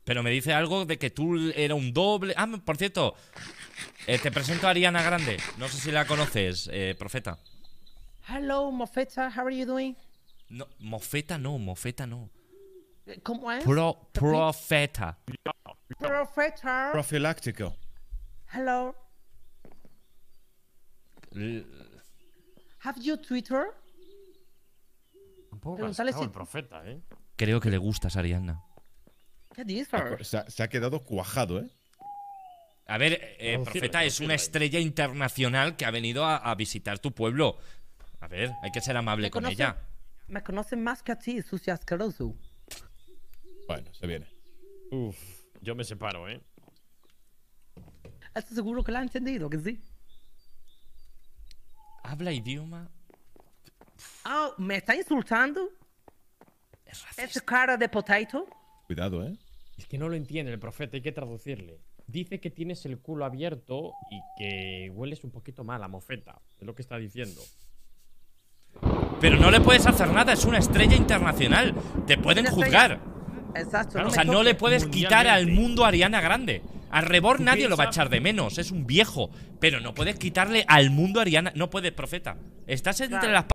Pero me dice algo de que tú era un doble. Ah, por cierto, te presento a Ariana Grande. No sé si la conoces, Profeta. Hello, Mofeta, how are you doing? No, Mofeta no, Mofeta no. ¿Cómo es? Profeta. Profeta. Profiláctico. Hello. L- Have you Twitter? Un poco Preguntale cascado si- el profeta, ¿eh? Creo que le gustas, Ariana. ¿Qué dices? Se ha quedado cuajado, ¿eh? A ver, Traducirla, Profeta es una traducirla. estrella internacional que ha venido a visitar tu pueblo. A ver, hay que ser amable Me con conoce- ella. Me conocen más que a ti, sucio asqueroso. Bueno, se viene. Uf, yo me separo, ¿eh? ¿Estás seguro que la ha entendido? ¿Que sí? Habla idioma. Oh, ¿me está insultando? Es racista. ¿Esa cara de potato? Cuidado, ¿eh? Es que no lo entiende el profeta, hay que traducirle. Dice que tienes el culo abierto y que hueles un poquito mal a mofeta. Es lo que está diciendo. Pero no le puedes hacer nada, es una estrella internacional. Te pueden Una juzgar. Exacto. Claro, O me sea, no toques. le puedes quitar al Mundialmente. mundo a Ariana Grande. A Rebor Tú nadie lo va a piensa- echar de menos, es un viejo. Pero no puedes quitarle al mundo a Ariana. No puedes, Profeta. Estás entre Claro. las